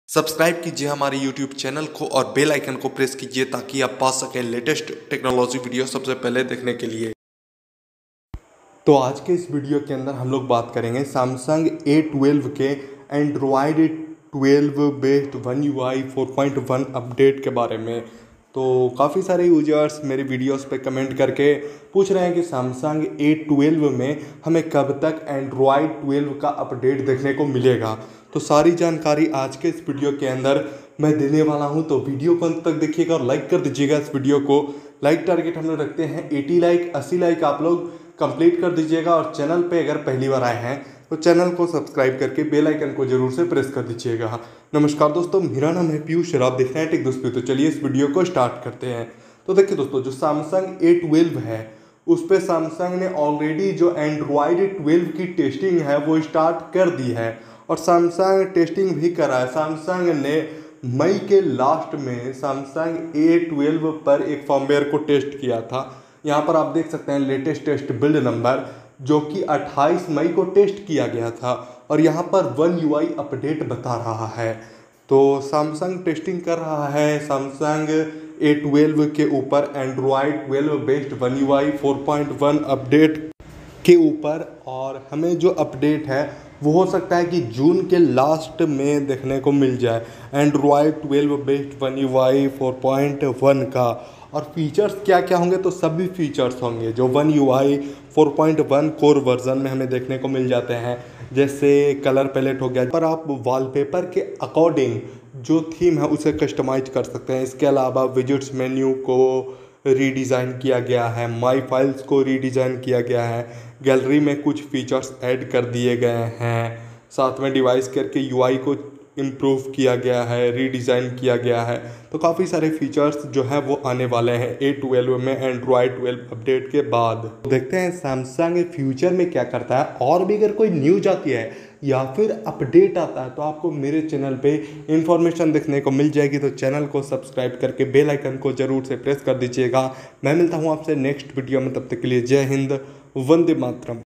Subscribe कीजिए हमारे YouTube channel को और बेल आइकन को प्रेस कीजिए ताकि आप पा सकें लेटेस्ट टेक्नोलॉजी वीडियो सबसे पहले देखने के लिए। तो आज के इस वीडियो के अंदर हम लोग बात करेंगे सैमसंग A12 के Android 12 based One UI 4.1 update के बारे में। तो काफ़ी सारे यूजर्स मेरे वीडियोस पे कमेंट करके पूछ रहे हैं कि सैमसंग A12 में हमें कब तक एंड्रॉयड 12 का अपडेट देखने को मिलेगा। तो सारी जानकारी आज के इस वीडियो के अंदर मैं देने वाला हूं, तो वीडियो को अंत तक देखिएगा और लाइक कर दीजिएगा इस वीडियो को। लाइक टारगेट हम लोग रखते हैं 80 लाइक, 80 लाइक आप लोग कंप्लीट कर दीजिएगा। और चैनल पे अगर पहली बार आए हैं तो चैनल को सब्सक्राइब करके बेल आइकन को जरूर से प्रेस कर दीजिएगा। नमस्कार दोस्तों, मेरा नाम है पीयूष और आप देख रहे हैं टेक दोस्तों। तो चलिए इस वीडियो को स्टार्ट करते हैं। तो देखिए दोस्तों, जो सैमसंग A12 है उस पर सैमसंग ने ऑलरेडी जो एंड्रॉयड 12 की टेस्टिंग है वो स्टार्ट कर दी है और सैमसंग टेस्टिंग भी करा है। सैमसंग ने मई के लास्ट में सैमसंग A12 पर एक फर्मवेयर को टेस्ट किया था। यहाँ पर आप देख सकते हैं लेटेस्ट टेस्ट बिल्ड नंबर जो कि 28 मई को टेस्ट किया गया था और यहाँ पर One UI अपडेट बता रहा है। तो सैमसंग टेस्टिंग कर रहा है सैमसंग A12 के ऊपर Android 12 based One UI 4.1 update के ऊपर, और हमें जो अपडेट है वो हो सकता है कि जून के लास्ट में देखने को मिल जाए एंड्रॉयड 12 बेस्ड One UI 4.1 का। और फीचर्स क्या क्या होंगे, तो सभी फीचर्स होंगे जो One UI 4.1 कोर वर्जन में हमें देखने को मिल जाते हैं। जैसे कलर पैलेट हो गया, पर आप वॉलपेपर के अकॉर्डिंग जो थीम है उसे कस्टमाइज कर सकते हैं। इसके अलावा विजिट्स मेन्यू को रीडिज़ाइन किया गया है, माई फाइल्स को रीडिज़ाइन किया गया है, गैलरी में कुछ फीचर्स ऐड कर दिए गए हैं, साथ में डिवाइस करके UI को इम्प्रूव किया गया है, रीडिज़ाइन किया गया है। तो काफ़ी सारे फीचर्स जो हैं वो आने वाले हैं A12 में एंड्रॉयड 12 अपडेट के बाद। देखते हैं सैमसंग फ्यूचर में क्या करता है। और भी अगर कोई न्यूज आती है या फिर अपडेट आता है तो आपको मेरे चैनल पे इंफॉर्मेशन देखने को मिल जाएगी। तो चैनल को सब्सक्राइब करके बेल आइकन को जरूर से प्रेस कर दीजिएगा। मैं मिलता हूँ आपसे नेक्स्ट वीडियो में, तब तक के लिए जय हिंद, वंदे मातरम।